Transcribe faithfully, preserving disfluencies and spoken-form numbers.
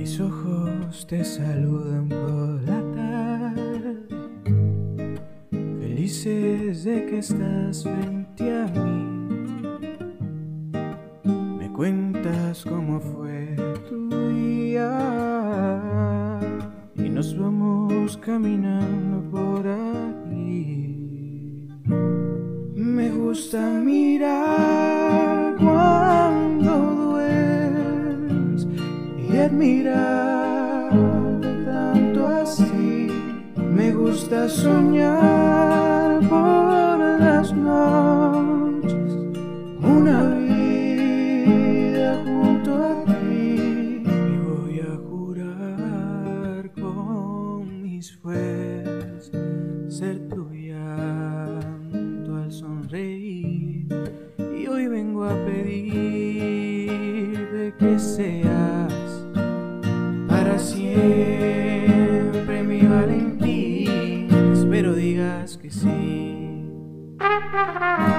Mis ojos te saludan por la tarde, felices de que estás frente a mí. Me cuentas cómo fue tu día y nos vamos caminando por ahí. Me gusta mirar cuando duermes y admirarte tanto así. Me gusta soñar por las noches una vida junto a ti, y voy a jurar con mis fuerzas ser tu llanto al sonreír. Y hoy vengo a pedirte que seas para siempre mi Valentín. Espero digas que sí.